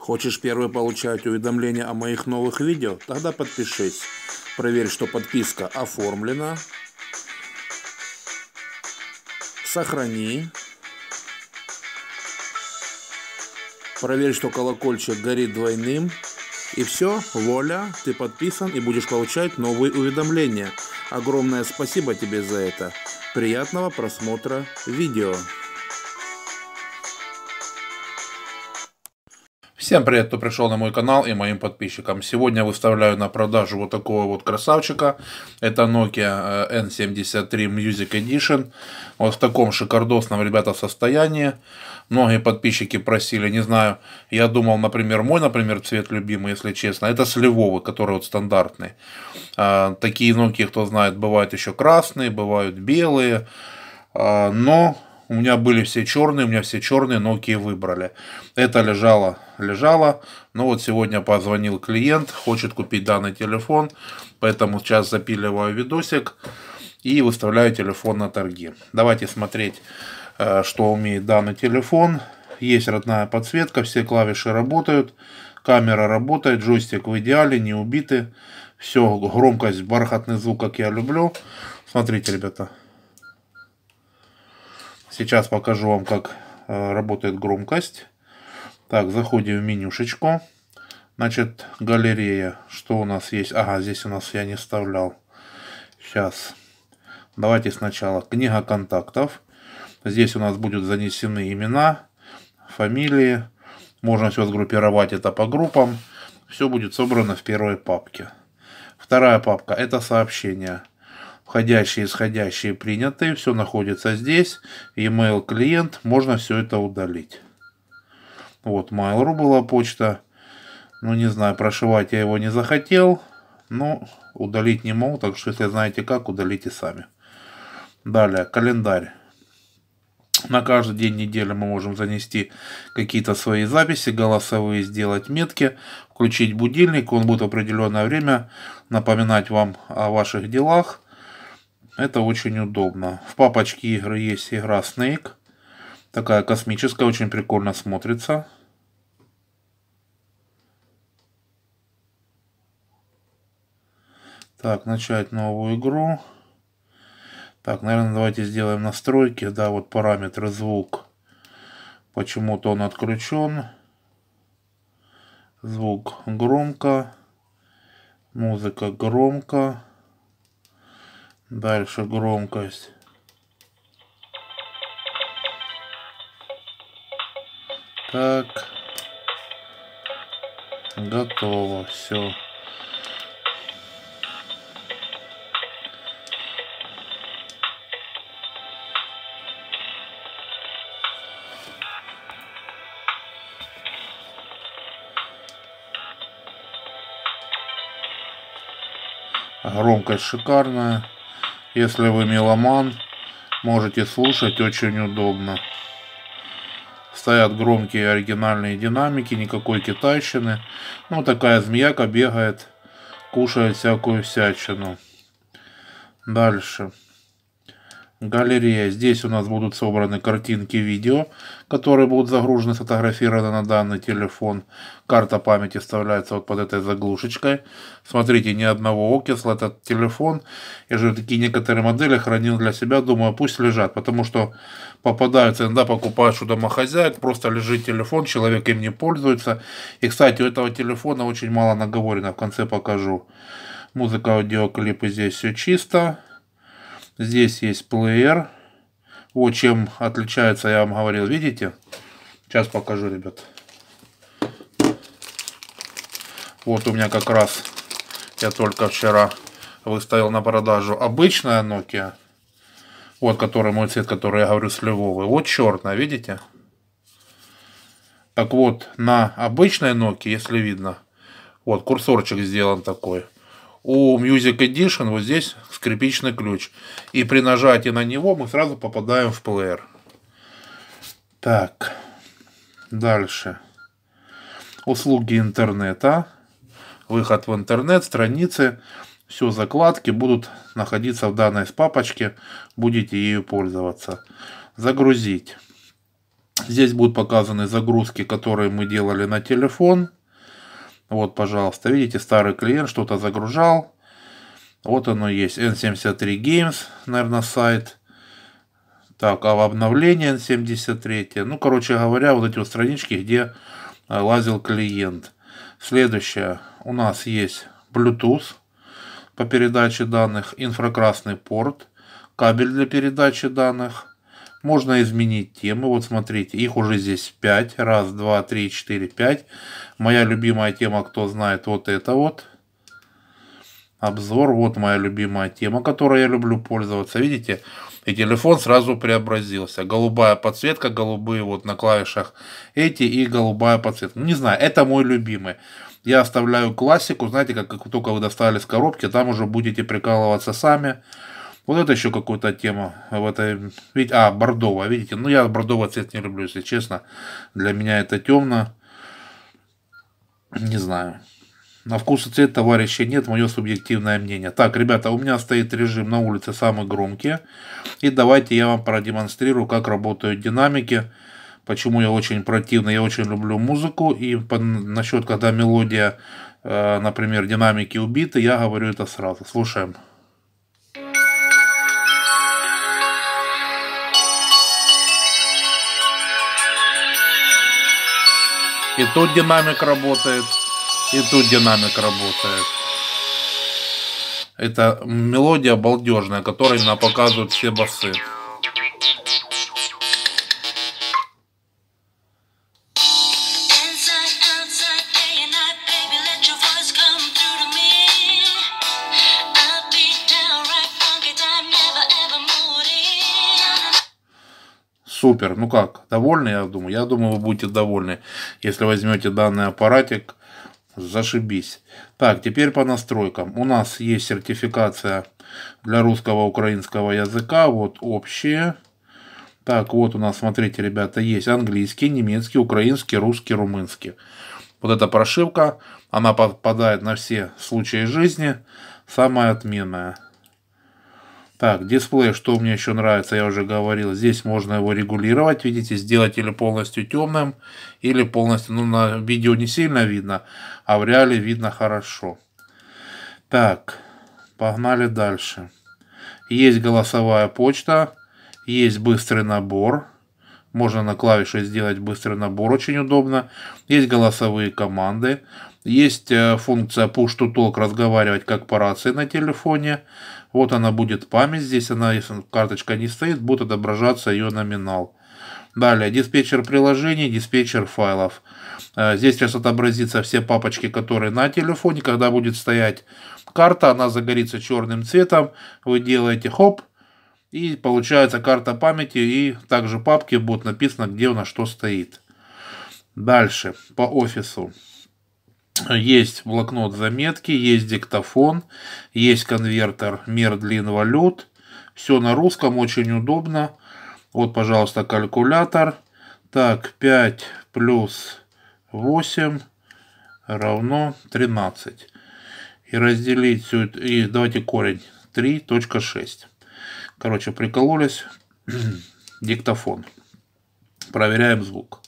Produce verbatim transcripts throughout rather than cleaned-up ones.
Хочешь первый получать уведомления о моих новых видео? Тогда подпишись. Проверь, что подписка оформлена. Сохрани. Проверь, что колокольчик горит двойным. И все, вуаля, ты подписан и будешь получать новые уведомления. Огромное спасибо тебе за это. Приятного просмотра видео. Всем привет, кто пришел на мой канал и моим подписчикам. Сегодня выставляю на продажу вот такого вот красавчика. Это Nokia эн семьдесят три Music Edition. Вот в таком шикардосном, ребята, состоянии. Многие подписчики просили, не знаю, я думал, например, мой, например, цвет любимый, если честно, это сливовый, который вот стандартный. Такие Nokia, кто знает, бывают еще красные, бывают белые, но... У меня были все черные, у меня все черные Nokia выбрали. Это лежало, лежало. Но вот сегодня позвонил клиент, хочет купить данный телефон. Поэтому сейчас запиливаю видосик и выставляю телефон на торги. Давайте смотреть, что умеет данный телефон. Есть родная подсветка, все клавиши работают. Камера работает, джойстик в идеале, не убиты. Все, громкость, бархатный звук, как я люблю. Смотрите, ребята. Сейчас покажу вам, как э, работает громкость. Так, заходим в менюшечку. Значит, галерея. Что у нас есть? Ага, здесь у нас я не вставлял. Сейчас. Давайте сначала. Книга контактов. Здесь у нас будут занесены имена, фамилии. Можно все сгруппировать это по группам. Все будет собрано в первой папке. Вторая папка — это сообщения. Входящие, исходящие, принятые, все находится здесь. E-mail клиент, можно все это удалить. Вот, Mail.ru была почта. Ну, не знаю, прошивать я его не захотел. Но удалить не могу, так что, если знаете как, удалите сами. Далее, календарь. На каждый день недели мы можем занести какие-то свои записи, голосовые, сделать метки, включить будильник. Он будет в определенное время напоминать вам о ваших делах. Это очень удобно. В папочке игры есть игра Snake. Такая космическая, очень прикольно смотрится. Так, начать новую игру. Так, наверное, давайте сделаем настройки. Да, вот параметры звук. Почему-то он отключен. Звук громко. Музыка громко. Дальше громкость. Так. Готово. Все. Громкость шикарная. Если вы меломан, можете слушать, очень удобно. Стоят громкие оригинальные динамики, никакой китайщины. Ну, такая змеяка бегает, кушает всякую всячину. Дальше. Галерея. Здесь у нас будут собраны картинки, видео, которые будут загружены, сфотографированы на данный телефон. Карта памяти вставляется вот под этой заглушечкой. Смотрите, ни одного окисла. Этот телефон, я же такие некоторые модели хранил для себя, думаю, пусть лежат, потому что попадаются, иногда покупаешь у домохозяек, просто лежит телефон, человек им не пользуется. И, кстати, у этого телефона очень мало наговорено, в конце покажу. Музыка, аудиоклипы, здесь все чисто. Здесь есть плеер. Вот чем отличается, я вам говорил, видите? Сейчас покажу, ребят. Вот у меня как раз, я только вчера выставил на продажу обычная Nokia. Вот, который мой цвет, который я говорю, сливовый. Вот черная, видите? Так вот, на обычной Nokia, если видно, вот курсорчик сделан такой. У Music Edition вот здесь скрипичный ключ. И при нажатии на него мы сразу попадаем в плеер. Так. Дальше. Услуги интернета. Выход в интернет, страницы. Все закладки будут находиться в данной папочке. Будете ею пользоваться. Загрузить. Здесь будут показаны загрузки, которые мы делали на телефон. Вот, пожалуйста, видите, старый клиент что-то загружал. Вот оно есть, эн семьдесят три Games, наверное, сайт. Так, а в обновлении эн семьдесят три. Ну, короче говоря, вот эти вот странички, где лазил клиент. Следующее, у нас есть Bluetooth по передаче данных, инфракрасный порт, кабель для передачи данных. Можно изменить темы. Вот смотрите, их уже здесь пять. Раз, два, три, четыре, пять. Моя любимая тема, кто знает, вот это вот. Обзор. Вот моя любимая тема, которой я люблю пользоваться. Видите? И телефон сразу преобразился. Голубая подсветка, голубые вот на клавишах эти и голубая подсветка. Ну, не знаю, это мой любимый. Я оставляю классику. Знаете, как, как только вы достали с коробки, там уже будете прикалываться сами. Вот это еще какая-то тема в этой, видите, а, бордовая, видите, ну я бордовый цвет не люблю, если честно, для меня это темно, не знаю, на вкус и цвет товарищей нет, мое субъективное мнение. Так, ребята, у меня стоит режим на улице самый громкий, и давайте я вам продемонстрирую, как работают динамики, почему я очень противный, я очень люблю музыку, и по, насчет, когда мелодия, э, например, динамики убиты, я говорю это сразу, слушаем. И тут динамик работает, и тут динамик работает. Это мелодия балдежная, которой нам показывают все басы. Супер, ну как, довольны, я думаю? Я думаю, вы будете довольны, если возьмете данный аппаратик, зашибись. Так, теперь по настройкам. У нас есть сертификация для русского, украинского языка, вот общие. Так, вот у нас, смотрите, ребята, есть английский, немецкий, украинский, русский, румынский. Вот эта прошивка, она подпадает на все случаи жизни, самая отменная. Так, дисплей, что мне еще нравится, я уже говорил, здесь можно его регулировать, видите, сделать или полностью темным, или полностью, ну, на видео не сильно видно, а в реале видно хорошо. Так, погнали дальше. Есть голосовая почта, есть быстрый набор, можно на клавише сделать быстрый набор, очень удобно. Есть голосовые команды, есть функция Push to Talk, разговаривать как по рации на телефоне. Вот она будет память, здесь она, если карточка не стоит, будет отображаться ее номинал. Далее, диспетчер приложений, диспетчер файлов. Здесь сейчас отобразится все папочки, которые на телефоне. Когда будет стоять карта, она загорится черным цветом. Вы делаете хоп, и получается карта памяти, и также папки будут написано, где у нас что стоит. Дальше, по офису. Есть блокнот заметки, есть диктофон, есть конвертер мер длин валют. Все на русском, очень удобно. Вот, пожалуйста, калькулятор. Так, пять плюс восемь равно тринадцать. И разделить все это, и давайте корень три точка шесть. Короче, прикололись. Диктофон. Проверяем звук.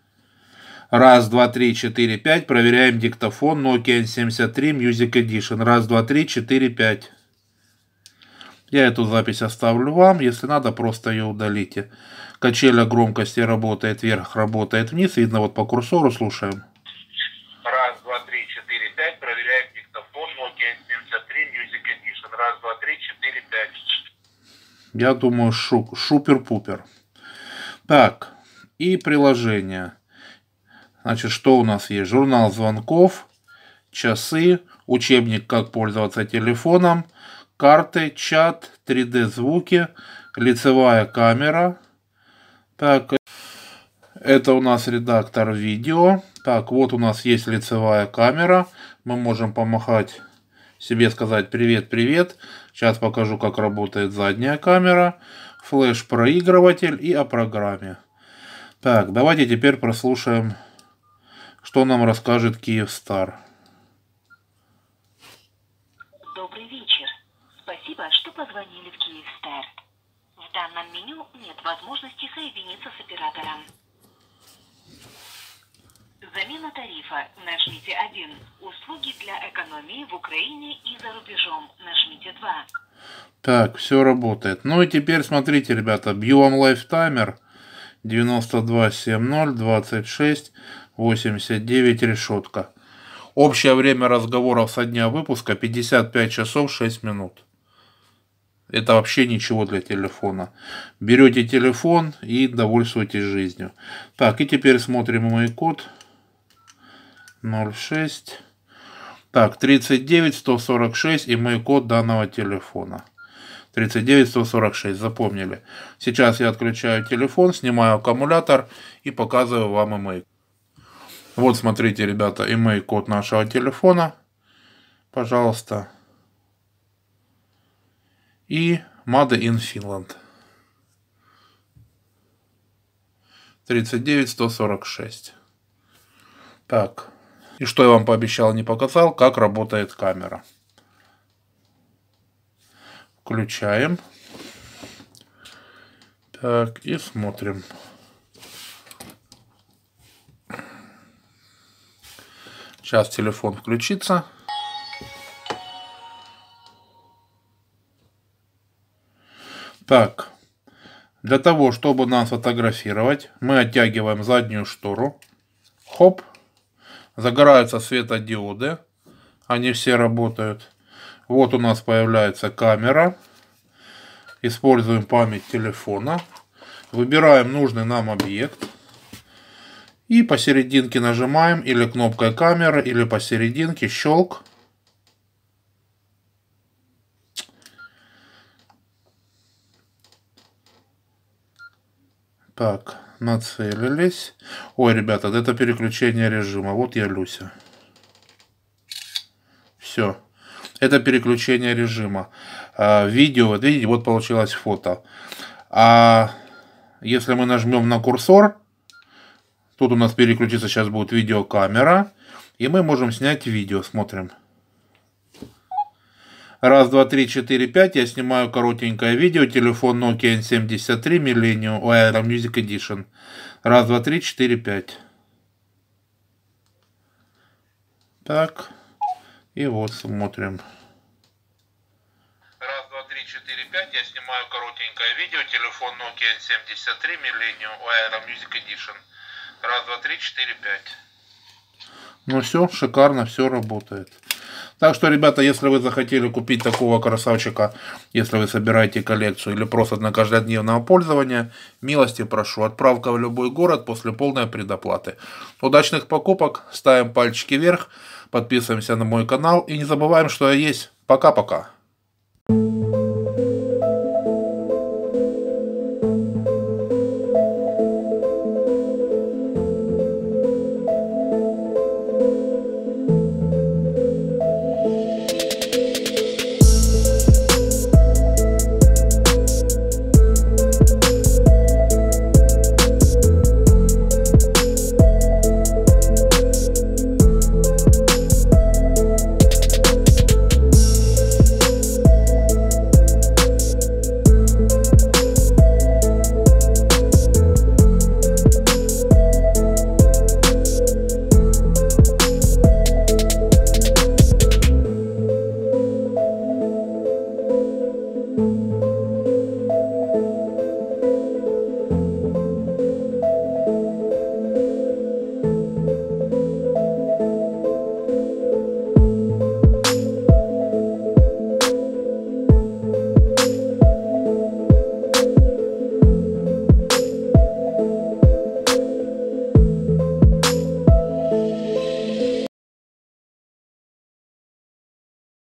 Раз, два, три, четыре, пять. Проверяем диктофон. Nokia эн семьдесят три Music Edition. Раз, два, три, четыре, пять. Я эту запись оставлю вам. Если надо, просто ее удалите. Качеля громкости работает вверх, работает вниз. Видно вот по курсору. Слушаем. Раз, два, три, четыре, пять. Проверяем диктофон. Nokia эн семьдесят три Music Edition. Раз, два, три, четыре, пять. Я думаю, шу шупер-пупер. Так. И приложение. Значит, что у нас есть? Журнал звонков, часы, учебник, как пользоваться телефоном, карты, чат, три дэ звуки, лицевая камера. Так, это у нас редактор видео. Так, вот у нас есть лицевая камера. Мы можем помахать себе, сказать привет-привет. Сейчас покажу, как работает задняя камера, флеш-проигрыватель и о программе. Так, давайте теперь прослушаем, что нам расскажет Kyivstar. Добрый вечер. Спасибо, что позвонили в Kyivstar. В данном меню нет возможности соединиться с оператором. Замена тарифа. Нажмите один. Услуги для экономии в Украине и за рубежом. Нажмите два. Так, все работает. Ну и теперь смотрите, ребята, бью вам лайфтаймер. девяносто два семь ноль двадцать шесть восемьдесят девять решетка. Общее время разговоров со дня выпуска пятьдесят пять часов шесть минут. Это вообще ничего для телефона. Берете телефон и довольствуйтесь жизнью. Так, и теперь смотрим мой код. ноль шесть. Так, тридцать девять сто сорок шесть и мой код данного телефона. тридцать девять сто сорок шесть, запомнили. Сейчас я отключаю телефон, снимаю аккумулятор и показываю вам имей. Вот смотрите, ребята, имей код нашего телефона. Пожалуйста. И Made in Finland. тридцать девять сто сорок шесть. Так. И что я вам пообещал, не показал, как работает камера. Включаем. Так, и смотрим. Сейчас телефон включится. Так, для того, чтобы нас фотографировать, мы оттягиваем заднюю штору. Хоп. Загораются светодиоды. Они все работают. Вот у нас появляется камера. Используем память телефона. Выбираем нужный нам объект. И посерединке нажимаем или кнопкой камеры, или посерединке щелк. Так, нацелились. Ой, ребята, это переключение режима. Вот я Люся. Все. Это переключение режима. А, видео, вот видите, вот получилось фото. А если мы нажмем на курсор, тут у нас переключится, сейчас будет видеокамера. И мы можем снять видео. Смотрим. Раз, два, три, четыре, пять. Я снимаю коротенькое видео. Телефон Nokia эн семьдесят три Millennium Music Edition. Раз, два, три, четыре, пять. Так. И вот смотрим. Раз, два, три, четыре, пять. Я снимаю коротенькое видео. Телефон Nokia эн семьдесят три Millennium Music Edition. Раз, два, три, четыре, пять. Ну все, шикарно, все работает. Так что, ребята, если вы захотели купить такого красавчика, если вы собираете коллекцию или просто на каждодневного пользования, милости прошу. Отправка в любой город после полной предоплаты. Удачных покупок, ставим пальчики вверх, подписываемся на мой канал и не забываем, что я есть. Пока-пока.